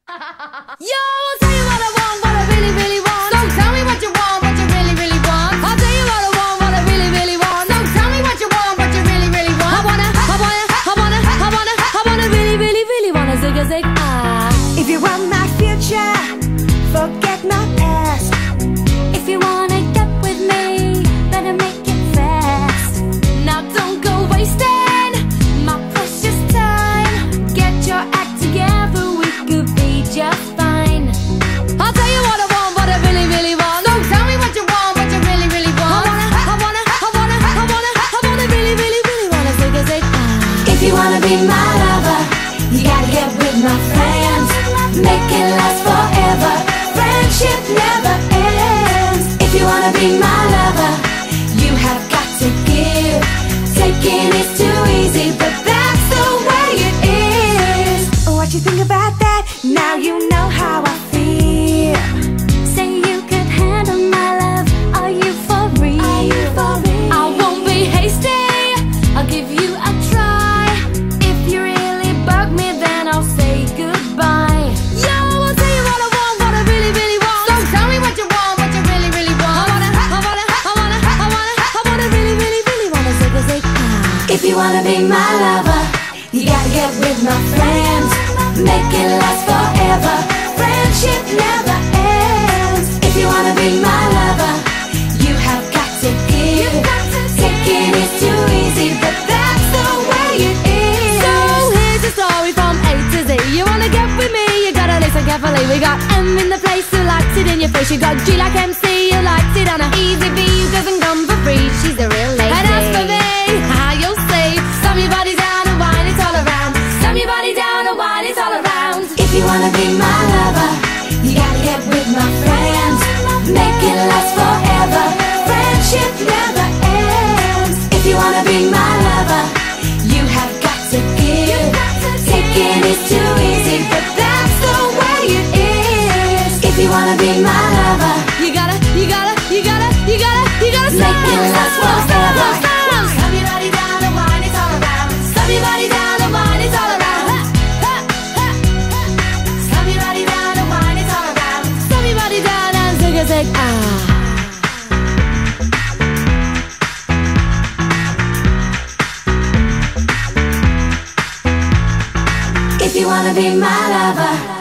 Yo, I'll tell you what I want, what I really, really want. So tell me what you want, what you really, really want. I'll tell you what I want, what I really, really want. So tell me what you want, what you really, really want. I wanna really, really, really wanna zig a zig ah. If you want my future, forget my past. If you wanna get with me, better make it fast. Now don't go wasting my precious time. Get your act together, we could be just fine. I'll tell you what I want, what I really, really want. So tell me what you want, what you really, really want. I wanna really, really, really wanna zig a zig ah. If you wanna be my lover, you gotta get with my friends. Make it last forever. Friendship never ends. If you wanna be my lover, you have got to give. Taking is too easy, but that's the way it is. What you think about that? Now you know how I feel. Say you could handle my love. Are you for real? Are you for real? I won't be hasty, I'll give you a try. If you really bug me, then I'll say goodbye. Yo, I'll tell you what I want, what I really, really want. So tell me what you want, what you really, really want. I wanna really, really, really wanna zig a zig ah. If you wanna be my lover, you gotta get with my friends. Make it last forever. Friendship never ends. If you wanna be my lover, you have got to give. Taking is too easy, but that's the way it is. So here's the story from A to Z. You wanna get with me, you gotta listen carefully. We got M in the place who likes it in your face. You got G like MC who likes it on a easy B who doesn't come for free. She's the real lady. And as for me, how you'll see, slam your body down and wine it all around. Slam your body down and wine it all around. If you wanna be my lover, you gotta get with my friends. Make it last forever. Friendship never ends. If you wanna be my lover, you have got to give. Taking is too easy, but that's the way it is. If you wanna be my lover, You gotta make it last forever. Slam your body down and wine it all around. Slam your body down and wine it all around. Slam your body down and wine it all around. Slam your body down and zig a zig ah. If you wanna be my lover,